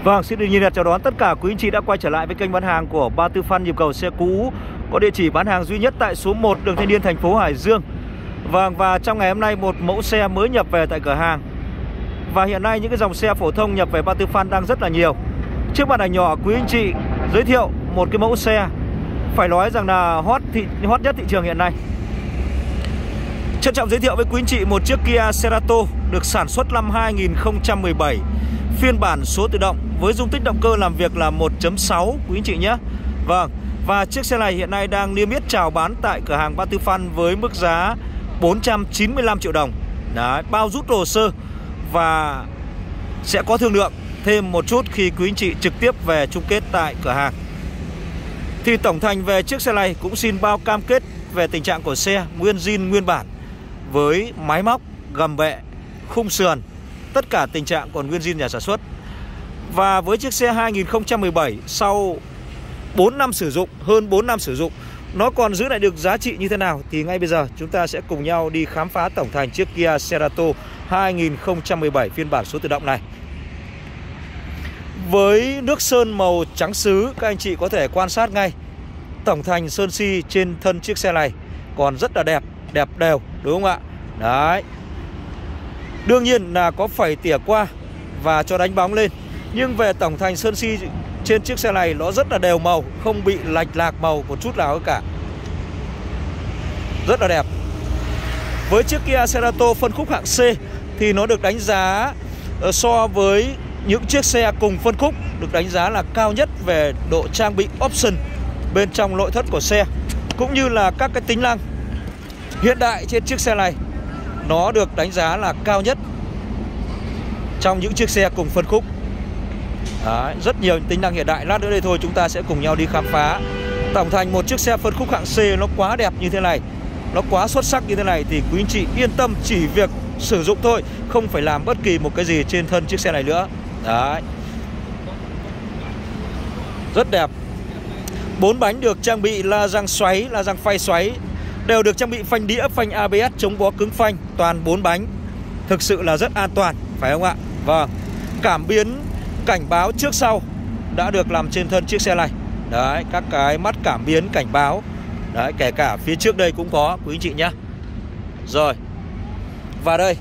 Vâng, xin được nhiệt liệt chào đón tất cả quý anh chị đã quay trở lại với kênh bán hàng của Ba Tư Phan nhịp cầu xe cũ, có địa chỉ bán hàng duy nhất tại số 1 đường Thanh Niên, thành phố Hải Dương. Vâng, và trong ngày hôm nay một mẫu xe mới nhập về tại cửa hàng. Và hiện nay những cái dòng xe phổ thông nhập về Ba Tư Phan đang rất là nhiều. Trước màn ảnh nhỏ quý anh chị giới thiệu một cái mẫu xe phải nói rằng là hot nhất thị trường hiện nay. Trân trọng giới thiệu với quý anh chị một chiếc Kia Cerato được sản xuất năm 2017, phiên bản số tự động với dung tích động cơ làm việc là 1.6 quý anh chị nhé. Vâng, và chiếc xe này hiện nay đang niêm yết chào bán tại cửa hàng Ba Tư Phan với mức giá 495 triệu đồng. Đấy, bao rút hồ sơ và sẽ có thương lượng thêm một chút khi quý anh chị trực tiếp về chung kết tại cửa hàng. Thì tổng thành về chiếc xe này cũng xin bao cam kết về tình trạng của xe nguyên zin nguyên bản với máy móc, gầm bệ, khung sườn, tất cả tình trạng còn nguyên zin nhà sản xuất. Và với chiếc xe 2017 sau 4 năm sử dụng, hơn 4 năm sử dụng, nó còn giữ lại được giá trị như thế nào thì ngay bây giờ chúng ta sẽ cùng nhau đi khám phá tổng thành chiếc Kia Cerato 2017 phiên bản số tự động này. Với nước sơn màu trắng sứ, các anh chị có thể quan sát ngay tổng thành sơn xi trên thân chiếc xe này còn rất là đẹp, đẹp đều, đúng không ạ? Đấy. Đương nhiên là có phẩy tỉa qua và cho đánh bóng lên, nhưng về tổng thành sơn xi trên chiếc xe này nó rất là đều màu, không bị lệch lạc màu một chút nào cả. Rất là đẹp. Với chiếc Kia Cerato phân khúc hạng C thì nó được đánh giá so với những chiếc xe cùng phân khúc được đánh giá là cao nhất về độ trang bị option bên trong nội thất của xe, cũng như là các cái tính năng hiện đại trên chiếc xe này. Nó được đánh giá là cao nhất trong những chiếc xe cùng phân khúc. Đấy, rất nhiều tính năng hiện đại. Lát nữa đây thôi chúng ta sẽ cùng nhau đi khám phá. Tổng thành một chiếc xe phân khúc hạng C nó quá đẹp như thế này, nó quá xuất sắc như thế này thì quý anh chị yên tâm chỉ việc sử dụng thôi, không phải làm bất kỳ một cái gì trên thân chiếc xe này nữa. Đấy, rất đẹp. 4 bánh được trang bị la răng xoáy, la răng phay xoáy, đều được trang bị phanh đĩa, phanh ABS, chống bó cứng phanh, toàn 4 bánh. Thực sự là rất an toàn, phải không ạ? Vâng. Cảm biến cảnh báo trước sau đã được làm trên thân chiếc xe này. Đấy, các cái mắt cảm biến cảnh báo. Đấy, kể cả phía trước đây cũng có quý anh chị nhé. Rồi. Và đây,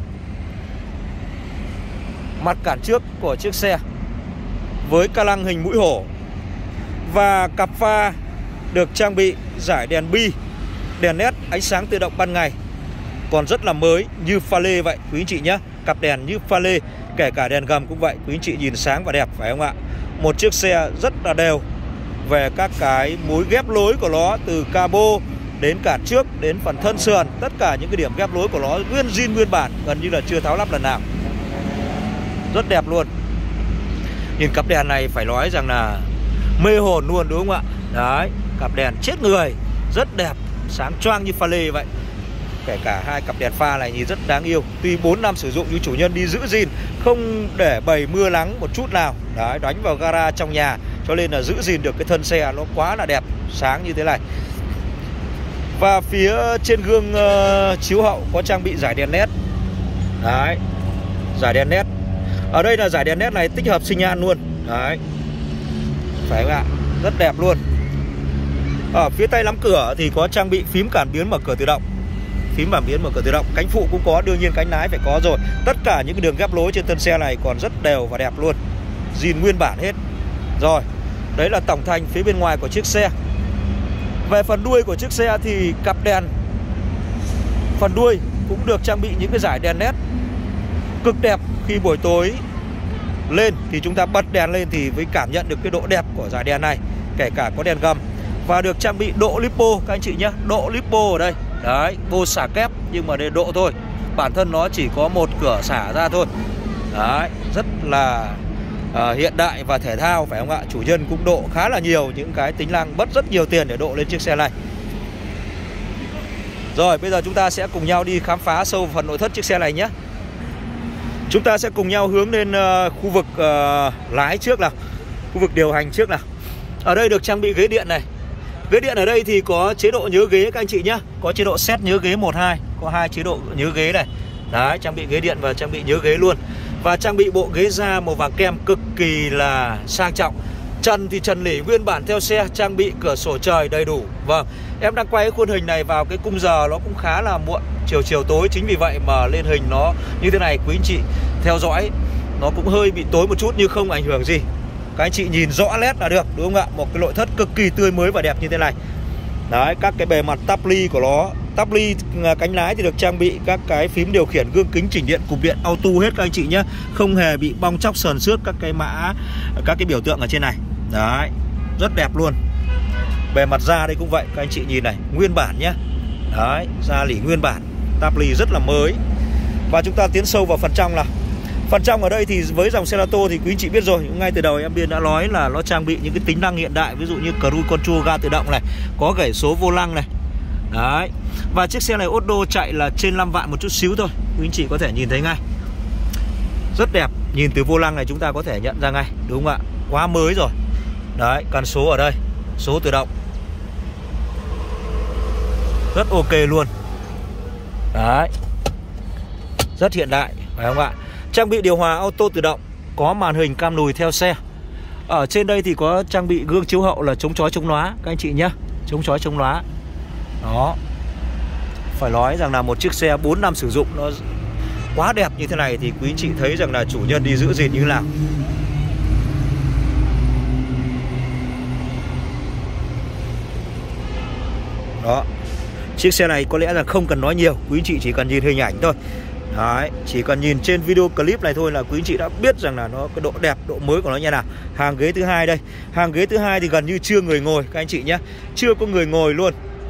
mặt cản trước của chiếc xe với ca lăng hình mũi hổ. Và cặp pha được trang bị dải đèn bi, đèn LED ánh sáng tự động ban ngày, còn rất là mới như pha lê vậy quý anh chị nhé. Cặp đèn như pha lê, kể cả đèn gầm cũng vậy, quý anh chị nhìn sáng và đẹp, phải không ạ? Một chiếc xe rất là đều về các cái mối ghép lối của nó, từ cabo đến cản trước đến phần thân sườn, tất cả những cái điểm ghép lối của nó nguyên zin nguyên bản, gần như là chưa tháo lắp lần nào. Rất đẹp luôn. Nhìn cặp đèn này phải nói rằng là mê hồn luôn, đúng không ạ? Đấy, cặp đèn chết người, rất đẹp, sáng choang như pha lê vậy. Kể cả hai cặp đèn pha này nhìn rất đáng yêu. Tuy 4 năm sử dụng nhưng chủ nhân đi giữ gìn, không để bầy mưa nắng một chút nào. Đấy, đánh vào gara trong nhà, cho nên là giữ gìn được cái thân xe nó quá là đẹp, sáng như thế này. Và phía trên gương chiếu hậu có trang bị dải đèn LED. Đấy, dải đèn LED. Ở đây là dải đèn LED này tích hợp xi nhan luôn. Đấy, phải không ạ? Rất đẹp luôn. Ở phía tay nắm cửa thì có trang bị phím cảm biến mở cửa tự động. Phím cảm biến mở cửa tự động. Cánh phụ cũng có, đương nhiên cánh lái phải có rồi. Tất cả những cái đường ghép lối trên thân xe này còn rất đều và đẹp luôn, zin nguyên bản hết. Rồi, đấy là tổng thành phía bên ngoài của chiếc xe. Về phần đuôi của chiếc xe thì cặp đèn phần đuôi cũng được trang bị những cái dải đèn LED cực đẹp. Khi buổi tối lên thì chúng ta bật đèn lên thì mới cảm nhận được cái độ đẹp của dải đèn này. Kể cả có đèn gầm. Và được trang bị độ lipo các anh chị nhé. Độ lipo ở đây. Đấy, bô xả kép nhưng mà để độ thôi. Bản thân nó chỉ có một cửa xả ra thôi. Đấy, rất là hiện đại và thể thao, phải không ạ? Chủ nhân cũng độ khá là nhiều những cái tính năng, mất rất nhiều tiền để độ lên chiếc xe này. Rồi, bây giờ chúng ta sẽ cùng nhau đi khám phá sâu phần nội thất chiếc xe này nhé. Chúng ta sẽ cùng nhau hướng lên khu vực lái trước nào, khu vực điều hành trước nào. Ở đây được trang bị ghế điện này. Ghế điện ở đây thì có chế độ nhớ ghế các anh chị nhé. Có chế độ set nhớ ghế 1, 2. Có 2 chế độ nhớ ghế này. Đấy, trang bị ghế điện và trang bị nhớ ghế luôn. Và trang bị bộ ghế da màu vàng kem cực kỳ là sang trọng. Trần thì trần lỉ nguyên bản theo xe, trang bị cửa sổ trời đầy đủ. Vâng, em đang quay cái khuôn hình này vào cái khung giờ nó cũng khá là muộn, chiều tối. Chính vì vậy mà lên hình nó như thế này, quý anh chị theo dõi nó cũng hơi bị tối một chút nhưng không ảnh hưởng gì. Các anh chị nhìn rõ nét là được, đúng không ạ? Một cái nội thất cực kỳ tươi mới và đẹp như thế này. Đấy, các cái bề mặt táp ly của nó, táp ly cánh lái thì được trang bị các cái phím điều khiển, gương kính chỉnh điện, cụm điện auto hết các anh chị nhé. Không hề bị bong chóc sờn xước các cái mã, các cái biểu tượng ở trên này. Đấy, rất đẹp luôn. Bề mặt da đây cũng vậy, các anh chị nhìn này, nguyên bản nhé. Đấy, da lỉ nguyên bản, táp ly rất là mới. Và chúng ta tiến sâu vào phần trong nào. Phần trong ở đây thì với dòng Cerato thì quý anh chị biết rồi, ngay từ đầu em Biên đã nói là nó trang bị những cái tính năng hiện đại, ví dụ như cruise control, ga tự động này, có gảy số vô lăng này. Đấy. Và chiếc xe này ốt đô chạy là trên 5 vạn một chút xíu thôi, quý anh chị có thể nhìn thấy ngay. Rất đẹp, nhìn từ vô lăng này chúng ta có thể nhận ra ngay, đúng không ạ? Quá mới rồi. Đấy, cần số ở đây, số tự động. Rất ok luôn. Đấy, rất hiện đại, phải không ạ? Trang bị điều hòa auto tự động, có màn hình cam lùi theo xe. Ở trên đây thì có trang bị gương chiếu hậu là chống chói chống lóa các anh chị nhé. Chống chói chống lóa. Đó. Phải nói rằng là một chiếc xe 4 năm sử dụng nó quá đẹp như thế này thì quý anh chị thấy rằng là chủ nhân đi giữ gìn như thế nào. Đó. Chiếc xe này có lẽ là không cần nói nhiều, quý anh chị chỉ cần nhìn hình ảnh thôi. Đấy, chỉ cần nhìn trên video clip này thôi là quý anh chị đã biết rằng là nó cái độ đẹp, độ mới của nó như nào. Hàng ghế thứ hai đây. Hàng ghế thứ hai thì gần như chưa người ngồi các anh chị nhé. Chưa có người ngồi luôn.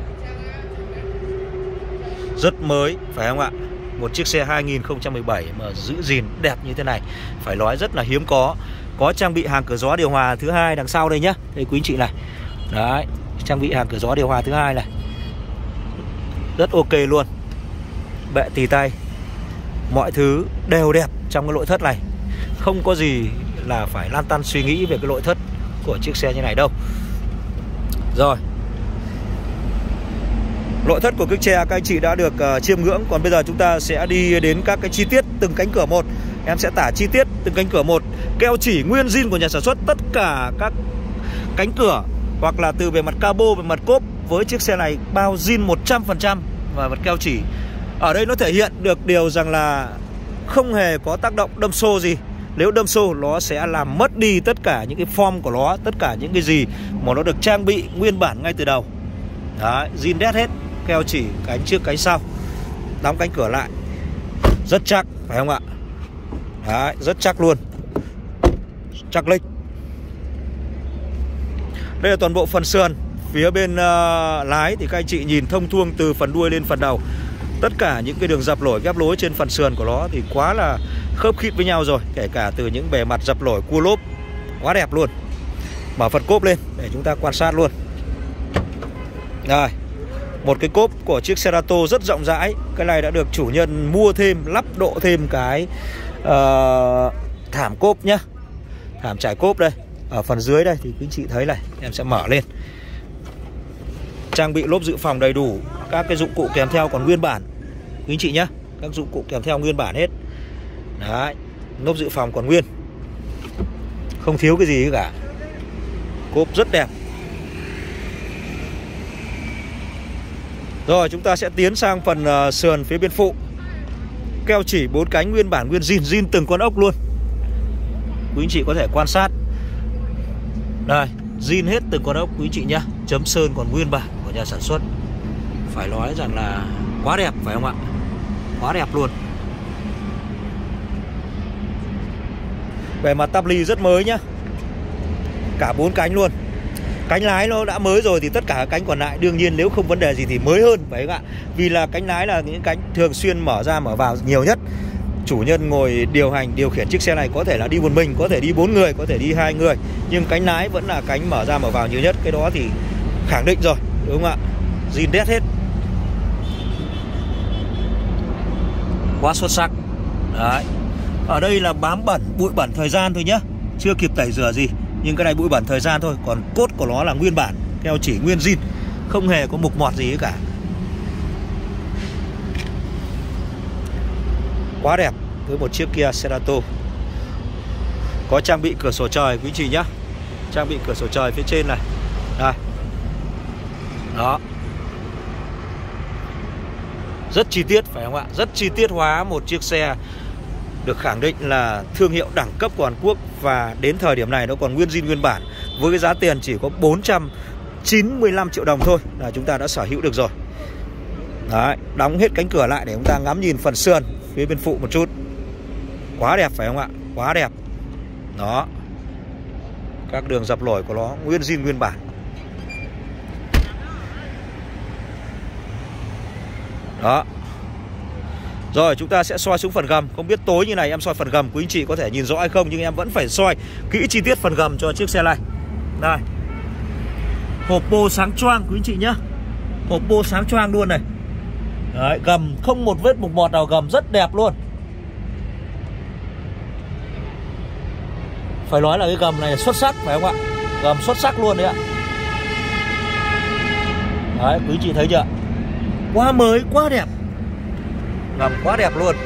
Rất mới, phải không ạ? Một chiếc xe 2017 mà giữ gìn đẹp như thế này phải nói rất là hiếm có. Có trang bị hàng cửa gió điều hòa thứ hai đằng sau đây nhé. Đây quý anh chị này. Đấy, trang bị hàng cửa gió điều hòa thứ hai này. Rất ok luôn. Bệ tì tay, mọi thứ đều đẹp trong cái nội thất này. Không có gì là phải lăn tăn suy nghĩ về cái nội thất của chiếc xe như này đâu. Rồi, nội thất của chiếc xe các anh chị đã được chiêm ngưỡng. Còn bây giờ chúng ta sẽ đi đến các cái chi tiết từng cánh cửa một. Em sẽ tả chi tiết từng cánh cửa một. Keo chỉ nguyên zin của nhà sản xuất. Tất cả các cánh cửa hoặc là từ bề mặt cabo, bề mặt cốp với chiếc xe này bao zin 100% và mặt keo chỉ. Ở đây nó thể hiện được điều rằng là không hề có tác động đâm xô gì. Nếu đâm xô nó sẽ làm mất đi tất cả những cái form của nó, tất cả những cái gì mà nó được trang bị nguyên bản ngay từ đầu. Đấy, zin đét hết, keo chỉ cánh trước cánh sau. Đóng cánh cửa lại rất chắc, phải không ạ? Đấy, rất chắc luôn. Chắc lích. Đây là toàn bộ phần sườn. Phía bên lái thì các anh chị nhìn thông thuông từ phần đuôi lên phần đầu. Tất cả những cái đường dập lỗi ghép lối trên phần sườn của nó thì quá là khớp khít với nhau rồi. Kể cả từ những bề mặt dập lỗi cua lốp, quá đẹp luôn. Mở phần cốp lên để chúng ta quan sát luôn. Đây, một cái cốp của chiếc Cerato rất rộng rãi. Cái này đã được chủ nhân mua thêm, lắp độ thêm cái thảm cốp nhá. Thảm trải cốp đây. Ở phần dưới đây thì quý anh chị thấy này, em sẽ mở lên. Trang bị lốp dự phòng đầy đủ. Các cái dụng cụ kèm theo còn nguyên bản quý anh chị nhé. Các dụng cụ kèm theo nguyên bản hết. Đấy, lốp dự phòng còn nguyên, không thiếu cái gì cả. Cốp rất đẹp. Rồi chúng ta sẽ tiến sang phần sườn phía bên phụ. Keo chỉ 4 cánh nguyên bản nguyên zin, zin từng con ốc luôn. Quý anh chị có thể quan sát. Đây, zin hết từng con ốc quý anh chị nhá. Chấm sơn còn nguyên bản của nhà sản xuất. Phải nói rằng là quá đẹp, phải không ạ? Quá đẹp luôn. Bề mặt táp ly rất mới nhá. Cả 4 cánh luôn. Cánh lái nó đã mới rồi thì tất cả các cánh còn lại đương nhiên nếu không vấn đề gì thì mới hơn, phải không ạ? Vì là cánh lái là những cánh thường xuyên mở ra mở vào nhiều nhất. Chủ nhân ngồi điều hành, điều khiển chiếc xe này có thể là đi một mình, có thể đi 4 người, có thể đi 2 người. Nhưng cánh lái vẫn là cánh mở ra mở vào nhiều nhất. Cái đó thì khẳng định rồi, đúng không ạ? Zin đét hết. Quá xuất sắc. Đấy. Ở đây là bám bẩn, bụi bẩn thời gian thôi nhá. Chưa kịp tẩy rửa gì. Nhưng cái này bụi bẩn thời gian thôi. Còn cốt của nó là nguyên bản, keo chỉ nguyên zin, không hề có mục mọt gì cả. Quá đẹp với một chiếc Kia Cerato. Có trang bị cửa sổ trời quý anh chị nhá. Trang bị cửa sổ trời phía trên này. Đây. Đó. Rất chi tiết phải không ạ? Rất chi tiết hóa một chiếc xe được khẳng định là thương hiệu đẳng cấp của Hàn Quốc. Và đến thời điểm này nó còn nguyên zin nguyên bản, với cái giá tiền chỉ có 495 triệu đồng thôi là chúng ta đã sở hữu được rồi. Đấy, đóng hết cánh cửa lại để chúng ta ngắm nhìn phần sườn phía bên phụ một chút. Quá đẹp phải không ạ? Quá đẹp. Đó. Các đường dập nổi của nó nguyên zin nguyên bản. Đó. Rồi chúng ta sẽ soi xuống phần gầm. Không biết tối như này em soi phần gầm quý anh chị có thể nhìn rõ hay không, nhưng em vẫn phải soi kỹ chi tiết phần gầm cho chiếc xe này. Đây. Hộp bô sáng choang quý anh chị nhá. Hộp bô sáng choang luôn này. Đấy, gầm không một vết mục mọt nào, gầm rất đẹp luôn. Phải nói là cái gầm này xuất sắc phải không ạ? Gầm xuất sắc luôn đấy ạ. Đấy, quý chị thấy chưa? Quá mới, quá đẹp. Gầm quá đẹp luôn.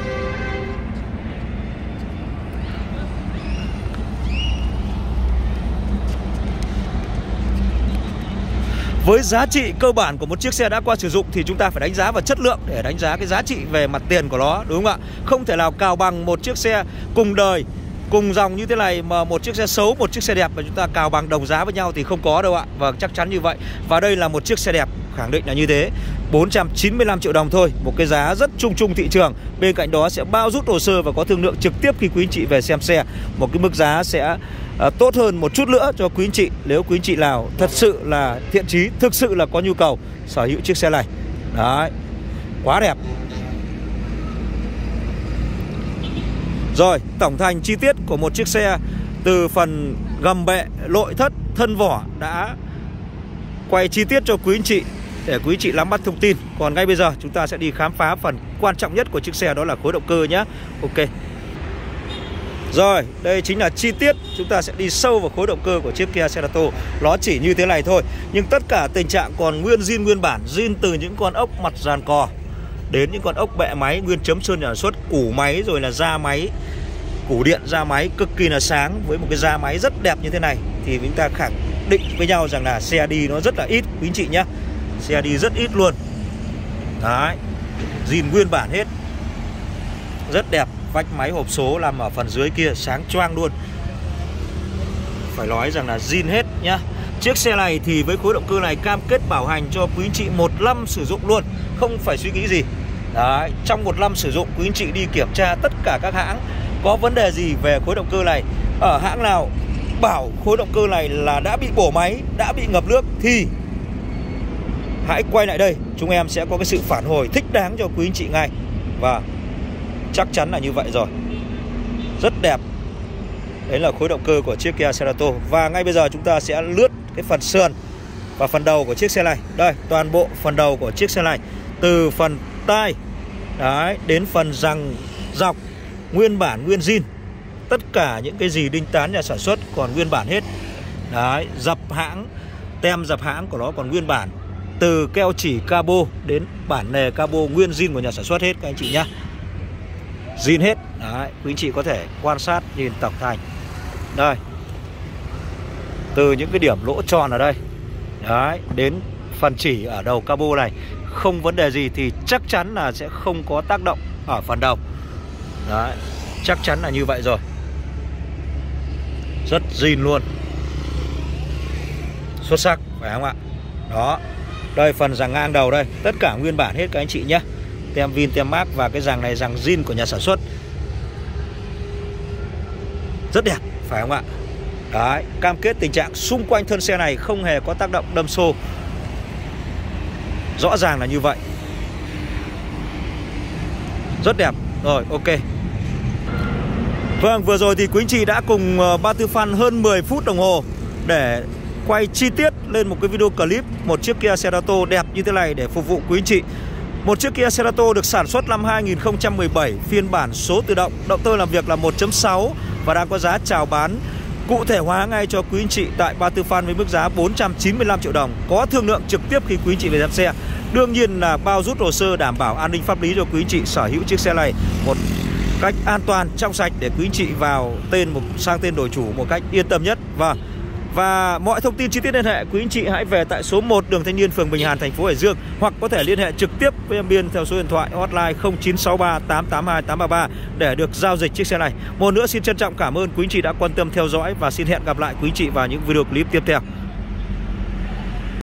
Với giá trị cơ bản của một chiếc xe đã qua sử dụng thì chúng ta phải đánh giá vào chất lượng để đánh giá cái giá trị về mặt tiền của nó, đúng không ạ? Không thể nào cào bằng một chiếc xe cùng đời, cùng dòng như thế này mà một chiếc xe xấu, một chiếc xe đẹp mà chúng ta cào bằng đồng giá với nhau thì không có đâu ạ. Và chắc chắn như vậy. Và đây là một chiếc xe đẹp, khẳng định là như thế. 495 triệu đồng thôi, một cái giá rất chung chung thị trường. Bên cạnh đó sẽ bao rút hồ sơ và có thương lượng trực tiếp khi quý anh chị về xem xe. Một cái mức giá sẽ tốt hơn một chút nữa cho quý anh chị nếu quý anh chị nào thật sự là thiện chí, thực sự là có nhu cầu sở hữu chiếc xe này. Đấy, quá đẹp. Rồi, tổng thành chi tiết của một chiếc xe từ phần gầm bệ, nội thất, thân vỏ đã quay chi tiết cho quý anh chị để quý anh chị nắm bắt thông tin. Còn ngay bây giờ chúng ta sẽ đi khám phá phần quan trọng nhất của chiếc xe, đó là khối động cơ nhé. Ok. Rồi, đây chính là chi tiết. Chúng ta sẽ đi sâu vào khối động cơ của chiếc Kia Cerato. Nó chỉ như thế này thôi, nhưng tất cả tình trạng còn nguyên zin nguyên bản. Zin từ những con ốc mặt dàn cò đến những con ốc bệ máy nguyên chấm sơn nhà sản xuất, củ máy rồi là da máy, củ điện da máy cực kỳ là sáng. Với một cái da máy rất đẹp như thế này thì chúng ta khẳng định với nhau rằng là xe đi nó rất là ít quý anh chị nhé. Xe đi rất ít luôn. Đấy, zin nguyên bản hết, rất đẹp. Vách máy hộp số nằm ở phần dưới kia sáng choang luôn. Phải nói rằng là zin hết nhá. Chiếc xe này thì với khối động cơ này cam kết bảo hành cho quý anh chị 1 năm sử dụng luôn, không phải suy nghĩ gì. Đấy, trong 1 năm sử dụng quý anh chị đi kiểm tra tất cả các hãng có vấn đề gì về khối động cơ này, ở hãng nào bảo khối động cơ này là đã bị bổ máy, đã bị ngập nước thì hãy quay lại đây, chúng em sẽ có cái sự phản hồi thích đáng cho quý anh chị ngay. Và chắc chắn là như vậy rồi. Rất đẹp. Đấy là khối động cơ của chiếc Kia Cerato. Và ngay bây giờ chúng ta sẽ lướt cái phần sườn và phần đầu của chiếc xe này. Đây, toàn bộ phần đầu của chiếc xe này, từ phần tai đấy đến phần răng dọc nguyên bản, nguyên zin. Tất cả những cái gì đinh tán nhà sản xuất còn nguyên bản hết. Đấy, dập hãng, tem dập hãng của nó còn nguyên bản. Từ keo chỉ cabo đến bản nề cabo nguyên zin của nhà sản xuất hết các anh chị nhá. Zin hết. Đấy, quý anh chị có thể quan sát nhìn tổng thành. Đây, từ những cái điểm lỗ tròn ở đây đấy đến phần chỉ ở đầu cabo này không vấn đề gì thì chắc chắn là sẽ không có tác động ở phần đầu. Đấy, chắc chắn là như vậy rồi. Rất zin luôn. Xuất sắc phải không ạ? Đó. Đây phần ràng ngang đầu đây, tất cả nguyên bản hết các anh chị nhé. Tem Vin, tem Mark và cái ràng này ràng zin của nhà sản xuất. Rất đẹp phải không ạ? Đấy, cam kết tình trạng xung quanh thân xe này không hề có tác động đâm xô. Rõ ràng là như vậy. Rất đẹp. Rồi, ok. Vâng, vừa rồi thì quý anh chị đã cùng Ba Tư Fan hơn 10 phút đồng hồ để quay chi tiết lên một cái video clip một chiếc Kia Cerato đẹp như thế này để phục vụ quý anh chị. Một chiếc Kia Cerato được sản xuất năm 2017, phiên bản số tự động, động cơ làm việc là 1.6 và đang có giá chào bán cụ thể hóa ngay cho quý anh chị tại Ba Tư Fan với mức giá 495 triệu đồng. Có thương lượng trực tiếp khi quý anh chị về xem xe. Đương nhiên là bao rút hồ sơ đảm bảo an ninh pháp lý cho quý anh chị sở hữu chiếc xe này. Một cách an toàn, trong sạch để quý anh chị vào sang tên đổi chủ một cách yên tâm nhất. Và mọi thông tin chi tiết liên hệ quý anh chị hãy về tại số 1 đường Thanh Niên, phường Bình Hàn, thành phố Hải Dương, hoặc có thể liên hệ trực tiếp với em Biên theo số điện thoại hotline 0963 882 833 để được giao dịch chiếc xe này. Một nữa xin trân trọng cảm ơn quý anh chị đã quan tâm theo dõi và xin hẹn gặp lại quý anh chị vào những video clip tiếp theo.